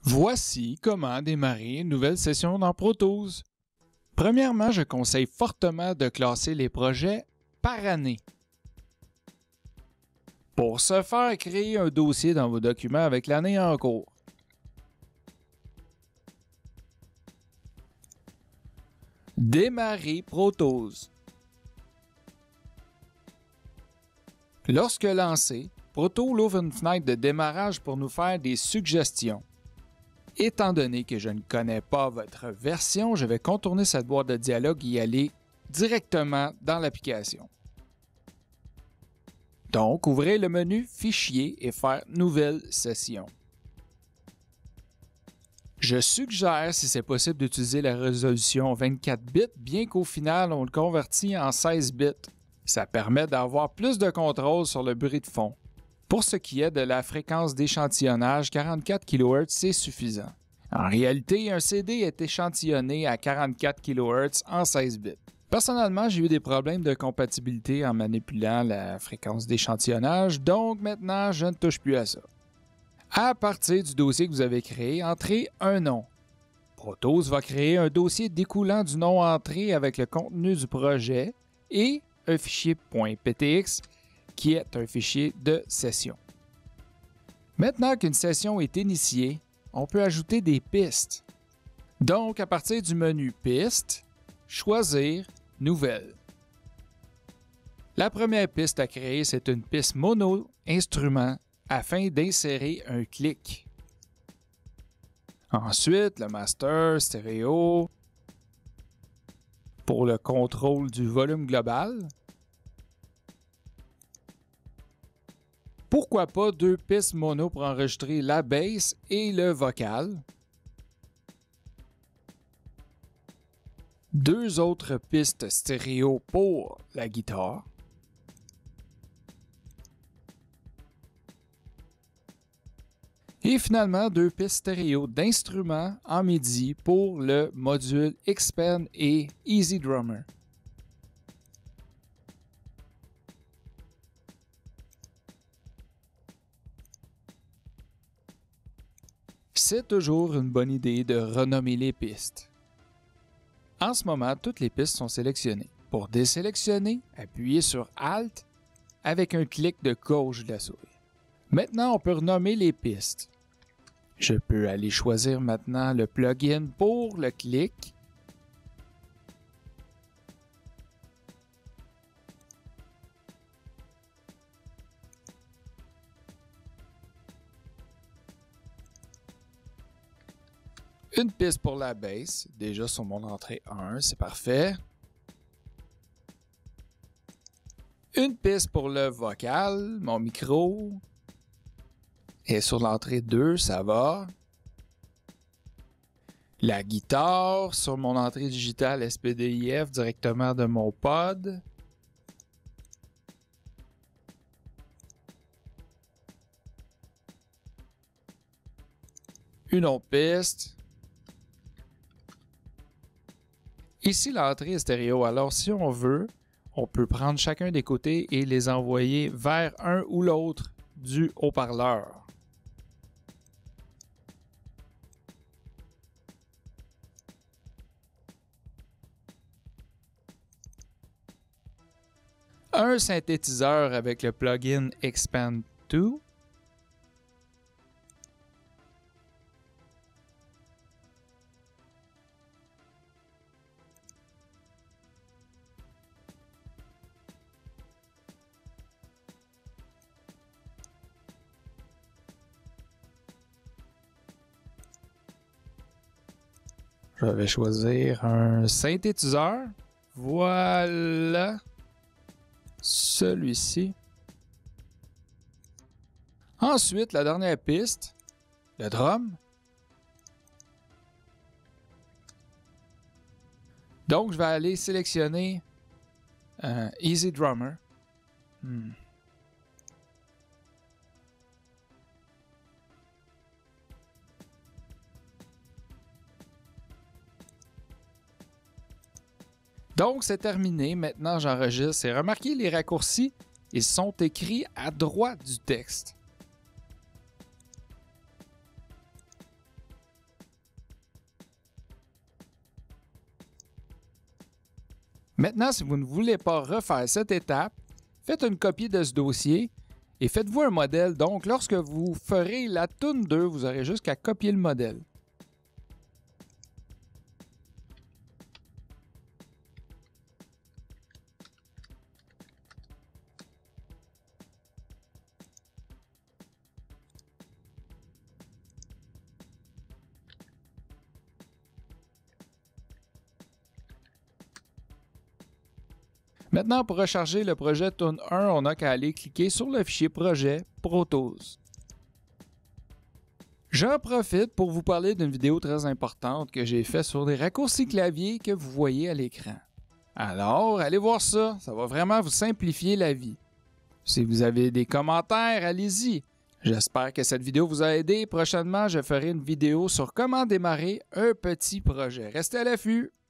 Voici comment démarrer une nouvelle session dans Pro Tools. Premièrement, je conseille fortement de classer les projets par année. Pour ce faire, créez un dossier dans vos documents avec l'année en cours. Démarrer Pro Tools. Lorsque lancé, Pro Tools ouvre une fenêtre de démarrage pour nous faire des suggestions. Étant donné que je ne connais pas votre version, je vais contourner cette boîte de dialogue et y aller directement dans l'application. Donc, ouvrez le menu Fichier et faire Nouvelle session. Je suggère, si c'est possible, d'utiliser la résolution 24 bits, bien qu'au final, on le convertit en 16 bits. Ça permet d'avoir plus de contrôle sur le bruit de fond. Pour ce qui est de la fréquence d'échantillonnage, 44 kHz, c'est suffisant. En réalité, un CD est échantillonné à 44 kHz en 16 bits. Personnellement, j'ai eu des problèmes de compatibilité en manipulant la fréquence d'échantillonnage, donc maintenant, je ne touche plus à ça. À partir du dossier que vous avez créé, entrez un nom. Pro Tools va créer un dossier découlant du nom entré avec le contenu du projet et un fichier .ptx qui est un fichier de session. Maintenant qu'une session est initiée, on peut ajouter des pistes. Donc, à partir du menu Pistes, choisir Nouvelle. La première piste à créer, c'est une piste mono instrument afin d'insérer un clic. Ensuite, le master stéréo pour le contrôle du volume global. Pourquoi pas deux pistes mono pour enregistrer la bass et le vocal. Deux autres pistes stéréo pour la guitare. Et finalement, deux pistes stéréo d'instruments en MIDI pour le module Expand et Easy Drummer. C'est toujours une bonne idée de renommer les pistes. En ce moment, toutes les pistes sont sélectionnées. Pour désélectionner, appuyez sur Alt avec un clic de gauche de la souris. Maintenant, on peut renommer les pistes. Je peux aller choisir maintenant le plugin pour le clic. Une piste pour la bass, déjà sur mon entrée 1, c'est parfait. Une piste pour le vocal, mon micro. Et sur l'entrée 2, ça va. La guitare, sur mon entrée digitale SPDIF, directement de mon pod. Une autre piste. Ici, l'entrée est stéréo. Alors, si on veut, on peut prendre chacun des côtés et les envoyer vers un ou l'autre du haut-parleur. Un synthétiseur avec le plugin Expand 2. Je vais choisir un synthétiseur. Voilà. Celui-ci. Ensuite, la dernière piste, le drum. Donc, je vais aller sélectionner Easy Drummer. Donc, c'est terminé. Maintenant, j'enregistre. Et remarquez les raccourcis, ils sont écrits à droite du texte. Maintenant, si vous ne voulez pas refaire cette étape, faites une copie de ce dossier et faites-vous un modèle. Donc, lorsque vous ferez la toune 2, vous aurez juste qu'à copier le modèle. Maintenant, pour recharger le projet Toon 1, on n'a qu'à aller cliquer sur le fichier projet Pro Tools. J'en profite pour vous parler d'une vidéo très importante que j'ai faite sur les raccourcis clavier que vous voyez à l'écran. Alors, allez voir ça, ça va vraiment vous simplifier la vie. Si vous avez des commentaires, allez-y. J'espère que cette vidéo vous a aidé. Prochainement, je ferai une vidéo sur comment démarrer un petit projet. Restez à l'affût!